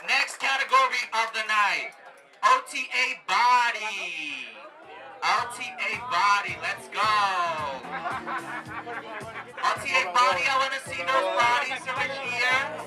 Next category of the night, OTA body. OTA body, let's go. OTA body, I want to see those bodies over here.